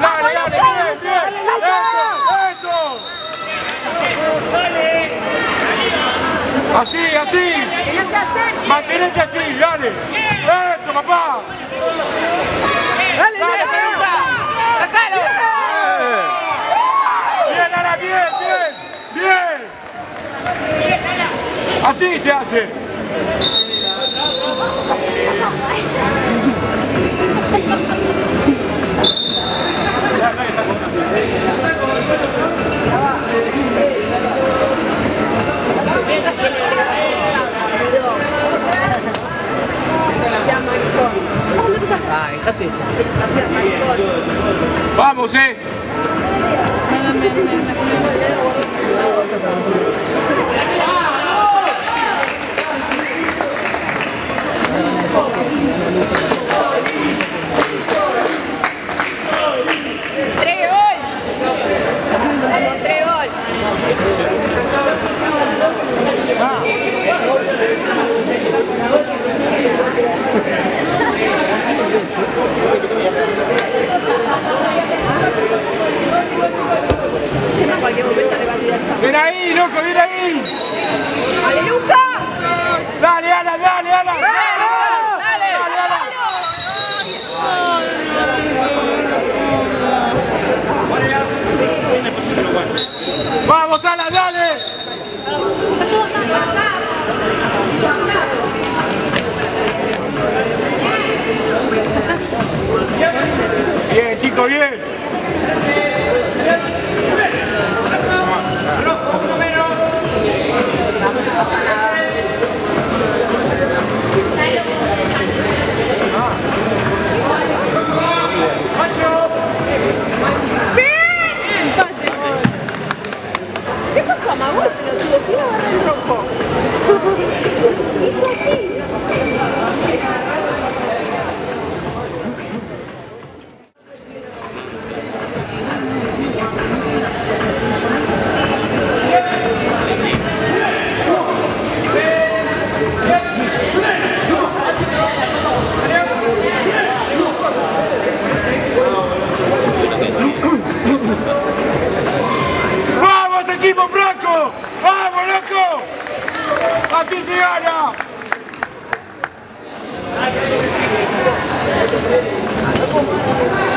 Dale, dale, bien, bien. Eso, eso. Así, así. Mantenete así, dale. Eso, papá. Dale, dale, sacalo. Bien, Lara, bien, bien, bien. Así se hace. Vamos, ¡Ven ahí, loco, ven ahí! ¡Dale, Luca! ¡Dale, Ala, dale, Ala! ¡Dale, ¡vamos, Ala, dale! Bien, chicos, bien. ¿Qué pasó, Amagüey? Pero tu vecino agarró el rojo. Hizo así. ¡Vamos, equipo blanco! ¡Vamos, loco! ¡Así se gana!